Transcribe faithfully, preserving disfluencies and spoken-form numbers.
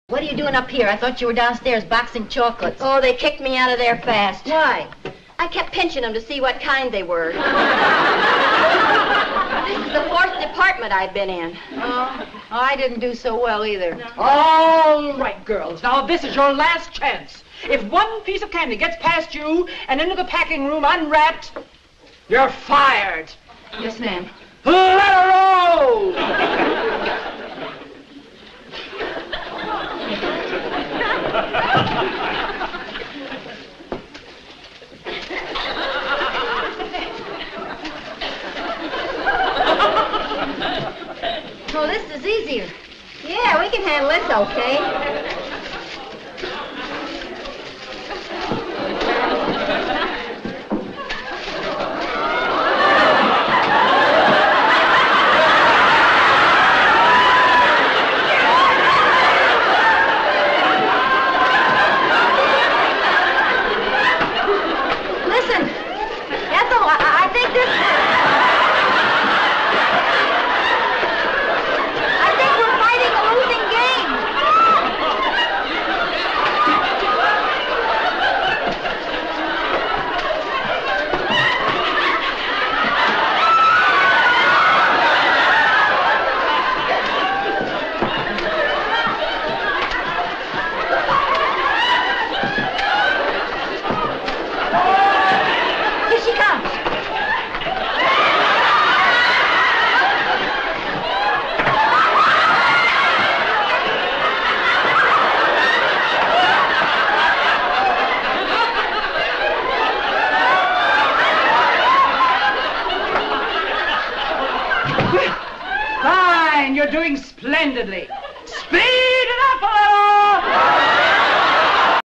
What are you doing up here? I thought you were downstairs boxing chocolates. Oh, they kicked me out of there fast. Why? I kept pinching them to see what kind they were. This is the fourth department I've been in. Oh, I didn't do so well either. No. All right, girls. Now, this is your last chance. If one piece of candy gets past you and into the packing room unwrapped, you're fired. Yes, ma'am. Let her roll! Oh, this is easier. Yeah, we can handle this okay. Listen, Ethel, I, I think this... I think we're fighting a losing game. Here she comes. Fine, you're doing splendidly. Speed!